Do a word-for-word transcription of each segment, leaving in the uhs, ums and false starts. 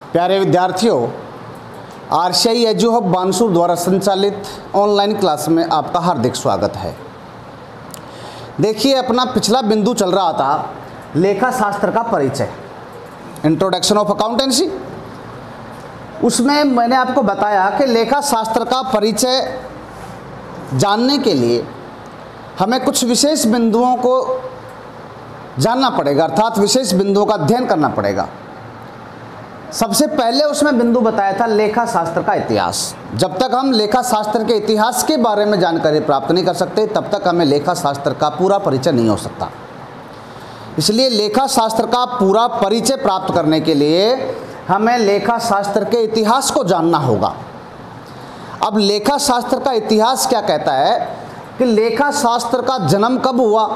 प्यारे विद्यार्थियों, RCI edu hub Bansur द्वारा संचालित ऑनलाइन क्लास में आपका हार्दिक स्वागत है। देखिए, अपना पिछला बिंदु चल रहा था लेखा शास्त्र का परिचय, इंट्रोडक्शन ऑफ अकाउंटेंसी। उसमें मैंने आपको बताया कि लेखा शास्त्र का परिचय जानने के लिए हमें कुछ विशेष बिंदुओं को जानना पड़ेगा, अर्थात विशेष बिंदुओं का अध्ययन करना पड़ेगा। सबसे पहले उसमें बिंदु बताया था लेखा शास्त्र का इतिहास। जब तक हम लेखा शास्त्र के इतिहास के बारे में जानकारी प्राप्त नहीं कर सकते, तब तक हमें लेखा शास्त्र का पूरा परिचय नहीं हो सकता। इसलिए लेखा शास्त्र का पूरा परिचय प्राप्त करने के लिए हमें लेखा शास्त्र के इतिहास को जानना होगा। अब लेखा शास्त्र का इतिहास क्या कहता है कि लेखा शास्त्र का जन्म कब हुआ,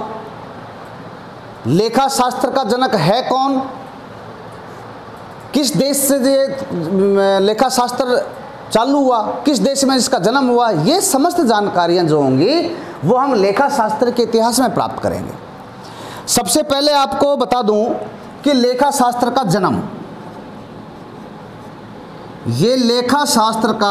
लेखा शास्त्र का जनक है कौन, किस देश से ये लेखा शास्त्र चालू हुआ, किस देश में इसका जन्म हुआ, ये समस्त जानकारियां जो होंगी वो हम लेखा शास्त्र के इतिहास में प्राप्त करेंगे। सबसे पहले आपको बता दूं कि लेखा शास्त्र का जन्म, ये लेखा शास्त्र का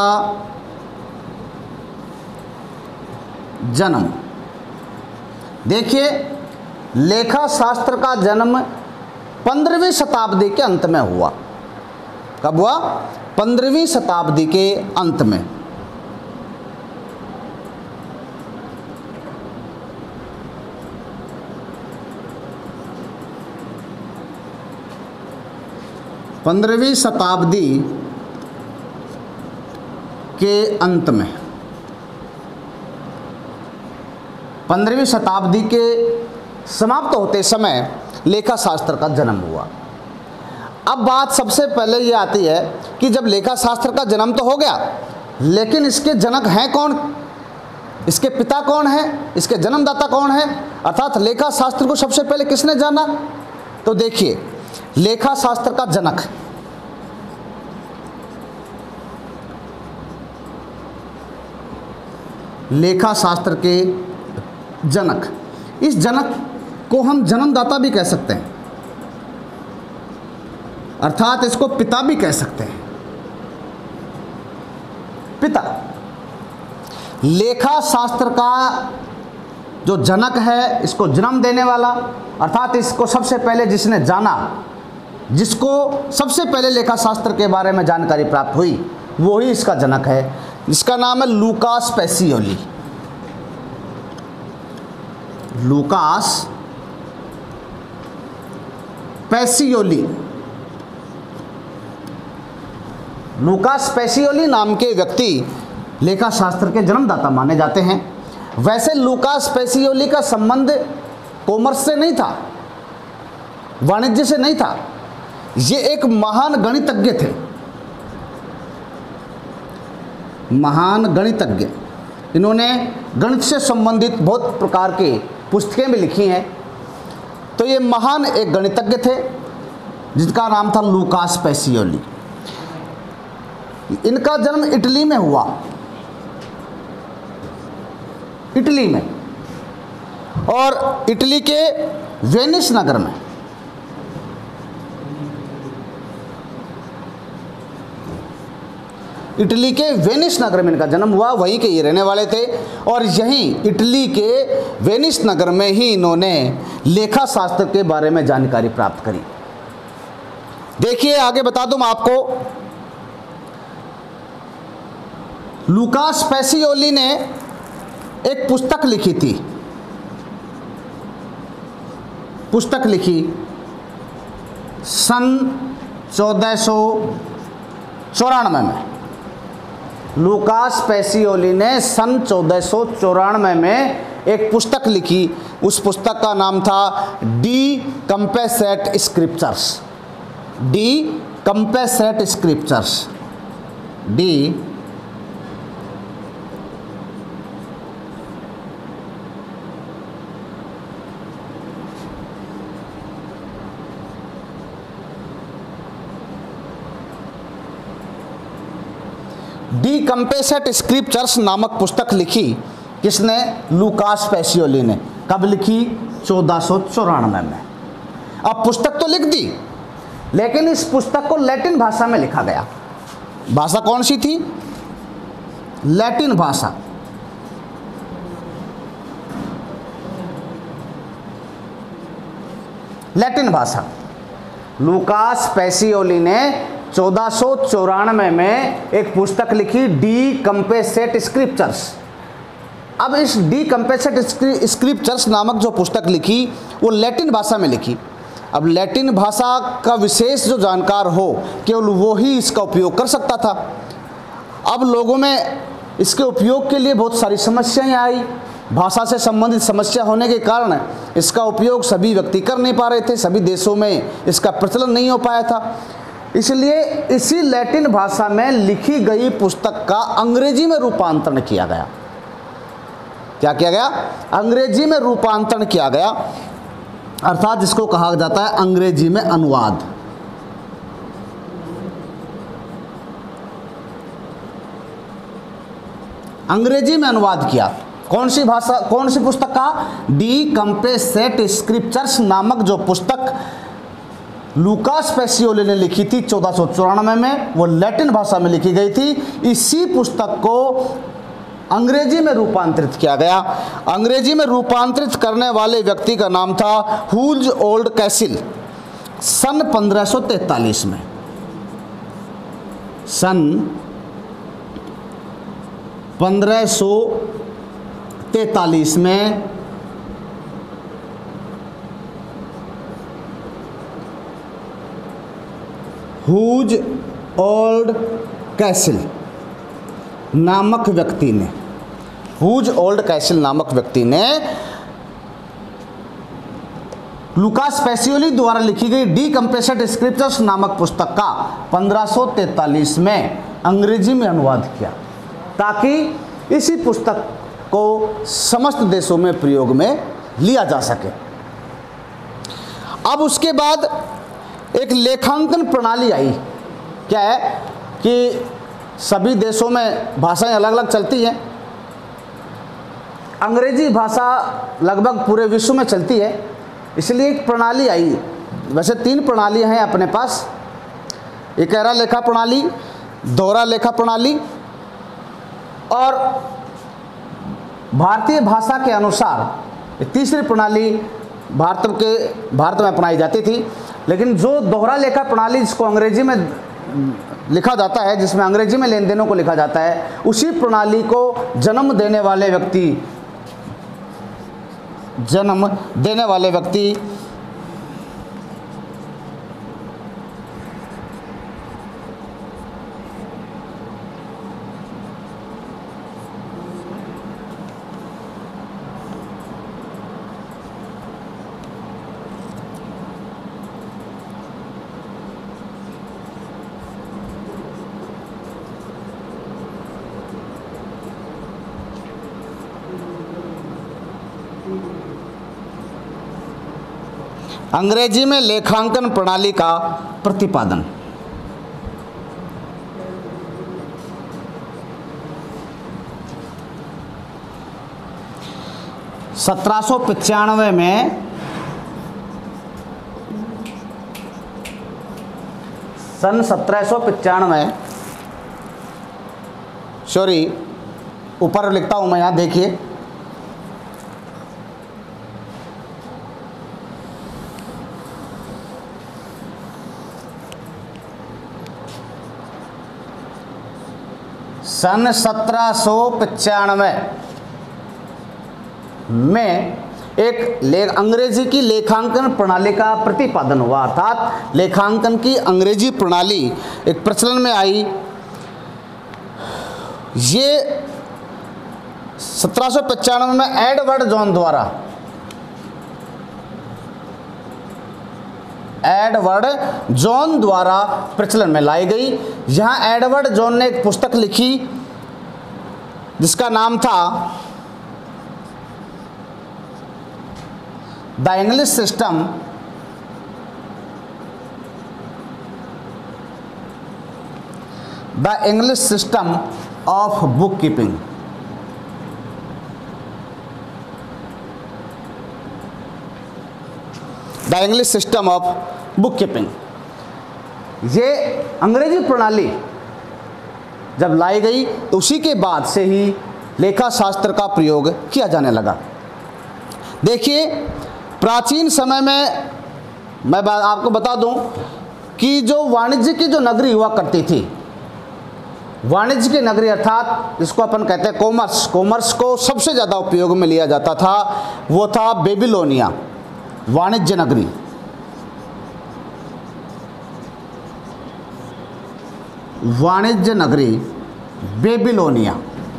जन्म, देखिए लेखा शास्त्र का जन्म पंद्रहवीं शताब्दी के अंत में हुआ। कब हुआ? पंद्रहवीं शताब्दी के अंत में। पंद्रहवीं शताब्दी के अंत में, पंद्रहवीं शताब्दी के समाप्त होते समय लेखा शास्त्र का जन्म हुआ। अब बात सबसे पहले ये आती है कि जब लेखा शास्त्र का जन्म तो हो गया, लेकिन इसके जनक हैं कौन, इसके पिता कौन है, इसके जन्मदाता कौन है, अर्थात लेखा शास्त्र को सबसे पहले किसने जाना? तो देखिए, लेखा शास्त्र का जनक लेखा शास्त्र के जनक, इस जनक को हम जन्मदाता भी कह सकते हैं, अर्थात इसको पिता भी कह सकते हैं। पिता लेखा शास्त्र का जो जनक है, इसको जन्म देने वाला, अर्थात इसको सबसे पहले जिसने जाना, जिसको सबसे पहले लेखा शास्त्र के बारे में जानकारी प्राप्त हुई, वो ही इसका जनक है, जिसका नाम है Lucas Pacioli. Lucas Pacioli, Lucas Pacioli नाम के व्यक्ति लेखा शास्त्र के जन्मदाता माने जाते हैं। वैसे लूकास पेसियोली का संबंध कॉमर्स से नहीं था, वाणिज्य से नहीं था। ये एक महान गणितज्ञ थे, महान गणितज्ञ। इन्होंने गणित से संबंधित बहुत प्रकार की पुस्तकें भी लिखी हैं। तो ये महान एक गणितज्ञ थे जिनका नाम था लूकास पेसियोली। इनका जन्म इटली में हुआ, इटली में, और इटली के वेनिस नगर में। इटली के वेनिस नगर में इनका जन्म हुआ, वहीं के ये रहने वाले थे, और यहीं इटली के वेनिस नगर में ही इन्होंने लेखा शास्त्र के बारे में जानकारी प्राप्त करी। देखिए, आगे बता दूं मैं आपको, लूकास पेसियोली ने एक पुस्तक लिखी थी, पुस्तक लिखी सन चौदह सौ चौरानवे में। लूकास पेसियोली ने सन चौदह सौ चौरानवे में एक पुस्तक लिखी। उस पुस्तक का नाम था the compensate scriptures, the compensate scriptures, the the compensate scriptures नामक पुस्तक लिखी। किसने? लूकास पेसियोली ने। कब लिखी? चौदह सौ चौरानवे में। अब पुस्तक तो लिख दी, लेकिन इस पुस्तक को लैटिन भाषा में लिखा गया। भाषा कौन सी थी? लैटिन भाषा। लैटिन भाषा। लूकास पैसियोली ने चौदह सौ चौरानवे में एक पुस्तक लिखी, डी कंपेसेट स्क्रिप्चर्स। अब इस डी कंपेसेट स्क्रिप्चर्स नामक जो पुस्तक लिखी वो लैटिन भाषा में लिखी। अब लैटिन भाषा का विशेष जो जानकार हो केवल वो ही इसका उपयोग कर सकता था। अब लोगों में इसके उपयोग के लिए बहुत सारी समस्याएं आई। भाषा से संबंधित समस्या होने के कारण इसका उपयोग सभी व्यक्ति कर नहीं पा रहे थे, सभी देशों में इसका प्रचलन नहीं हो पाया था। इसलिए इसी लैटिन भाषा में लिखी गई पुस्तक का अंग्रेजी में रूपांतरण किया गया। क्या किया गया? अंग्रेजी में रूपांतरण किया गया, अर्थात जिसको कहा जाता है अंग्रेजी में अनुवाद। अंग्रेजी में अनुवाद किया। कौन सी भाषा, कौन सी पुस्तक का? डी कंपेसेट स्क्रिप्चर्स नामक जो पुस्तक लूकास पैसियोली ने लिखी थी चौदह सौ चौरानवे में, वो लैटिन भाषा में लिखी गई थी। इसी पुस्तक को अंग्रेजी में रूपांतरित किया गया। अंग्रेजी में रूपांतरित करने वाले व्यक्ति का नाम था ह्यूज ओल्ड कैसिल। सन पंद्रह सौ तैंतालीस में, सन पंद्रह सौ तैंतालीस में ह्यूज ओल्ड कैसिल नामक व्यक्ति ने ह्यूज ओल्ड कैसिल नामक व्यक्ति ने लूकास पैसियोली द्वारा लिखी गई डी कंपेसेट स्क्रिप्चर्स नामक पुस्तक का पंद्रह सौ तैंतालीस में अंग्रेजी में अनुवाद किया, ताकि इसी पुस्तक को समस्त देशों में प्रयोग में लिया जा सके। अब उसके बाद एक लेखांकन प्रणाली आई। क्या है कि सभी देशों में भाषाएं अलग अलग चलती हैं। अंग्रेजी भाषा लगभग पूरे विश्व में चलती है, इसलिए एक प्रणाली आई। वैसे तीन प्रणालियां हैं अपने पास, इकहरा लेखा प्रणाली, दोहरा लेखा प्रणाली और भारतीय भाषा के अनुसार तीसरी प्रणाली भारत के भारत में अपनाई जाती थी। लेकिन जो दोहरा लेखा प्रणाली जिसको अंग्रेजी में लिखा जाता है, जिसमें अंग्रेजी में लेन देनों को लिखा जाता है, उसी प्रणाली को जन्म देने वाले व्यक्ति जन्म देने वाले व्यक्ति अंग्रेजी में लेखांकन प्रणाली का प्रतिपादन। सत्रह सौ पचानवे में सन सत्रह सौ पचानवे सॉरी ऊपर लिखता हूं मैं, यहां देखिए सन सत्रह सौ पचानवे में एक ले अंग्रेजी की लेखांकन प्रणाली का प्रतिपादन हुआ, अर्थात लेखांकन की अंग्रेजी प्रणाली एक प्रचलन में आई। ये सत्रह सौ पचानवे में एडवर्ड जॉन द्वारा एडवर्ड जॉन द्वारा प्रचलन में लाई गई। यहाँ एडवर्ड जॉन ने एक पुस्तक लिखी जिसका नाम था the English system the English system of bookkeeping. The English system of bookkeeping ये अंग्रेजी प्रणाली जब लाई गई तो उसी के बाद से ही लेखा शास्त्र का प्रयोग किया जाने लगा। देखिए, प्राचीन समय में मैं आपको बता दूं कि जो वाणिज्य की जो नगरी हुआ करती थी, वाणिज्य की नगरी अर्थात जिसको अपन कहते हैं कॉमर्स, कॉमर्स को सबसे ज़्यादा उपयोग में लिया जाता था, वो था बेबीलोनिया, वाणिज्य नगरी। वाणिज्य नगरी बेबीलोनिया।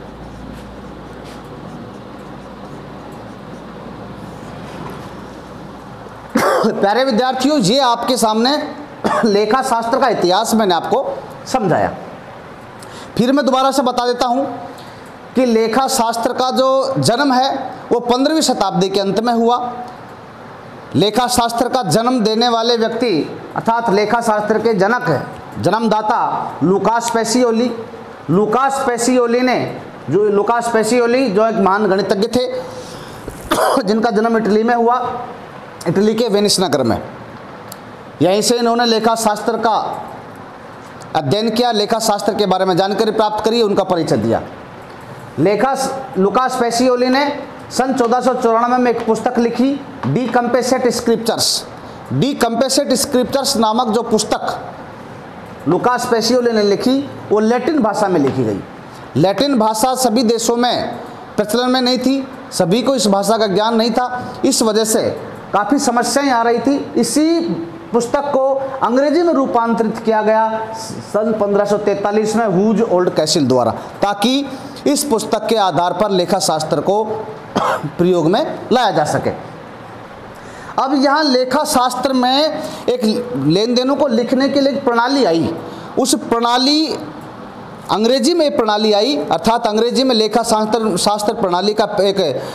प्यारे विद्यार्थियों, ये आपके सामने लेखा शास्त्र का इतिहास मैंने आपको समझाया। फिर मैं दोबारा से बता देता हूँ कि लेखा शास्त्र का जो जन्म है वो पंद्रहवीं शताब्दी के अंत में हुआ। लेखा शास्त्र का जन्म देने वाले व्यक्ति अर्थात लेखा शास्त्र के जनक जन्मदाता लूकास पेसियोली। लूकास पेसियोली ने जो लूकास पेसियोली जो एक महान गणितज्ञ थे जिनका जन्म इटली में हुआ, इटली के वेनिस नगर में। यहीं से इन्होंने लेखा शास्त्र का अध्ययन किया, लेखा शास्त्र के बारे में जानकारी प्राप्त करी, उनका परिचय दिया। लेखा लूकास पेसियोली ने सन चौदह सौ चौरानवे में एक पुस्तक लिखी, the compensate scriptures. The compensate scriptures नामक जो पुस्तक लूकास पेसियोली ने लिखी वो लैटिन भाषा में लिखी गई। लैटिन भाषा सभी देशों में प्रचलन में नहीं थी, सभी को इस भाषा का ज्ञान नहीं था, इस वजह से काफ़ी समस्याएं आ रही थी। इसी पुस्तक को अंग्रेजी में रूपांतरित किया गया सन पंद्रह सौ तैंतालीस में वुड्स ओल्ड कैसल द्वारा, ताकि इस पुस्तक के आधार पर लेखा शास्त्र को प्रयोग में लाया जा सके। अब यहाँ लेखा शास्त्र में एक लेन देनों को लिखने के लिए एक प्रणाली आई। उस प्रणाली अंग्रेजी में प्रणाली आई, अर्थात अंग्रेजी में लेखा शास्त्र शास्त्र प्रणाली का एक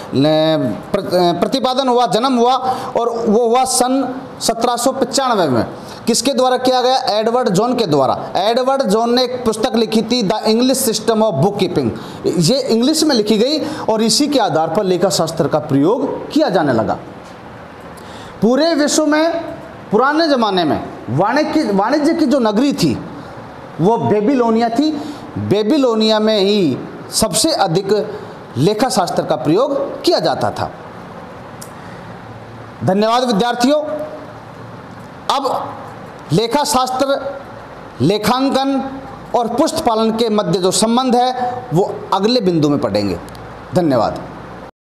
प्रतिपादन हुआ, जन्म हुआ, और वो हुआ सन सत्रह सौ पचानवे में। किसके द्वारा किया गया? एडवर्ड जॉन के द्वारा। एडवर्ड जॉन ने एक पुस्तक लिखी थी, the English system of bookkeeping. ये इंग्लिश में लिखी गई और इसी के आधार पर लेखा शास्त्र का प्रयोग किया जाने लगा। पूरे विश्व में पुराने ज़माने में वाणिज्य वाणिज्य की जो नगरी थी वो बेबीलोनिया थी। बेबीलोनिया में ही सबसे अधिक लेखा शास्त्र का प्रयोग किया जाता था। धन्यवाद विद्यार्थियों। अब लेखा शास्त्र, लेखांकन और पुस्तक पालन के मध्य जो संबंध है वो अगले बिंदु में पढ़ेंगे। धन्यवाद।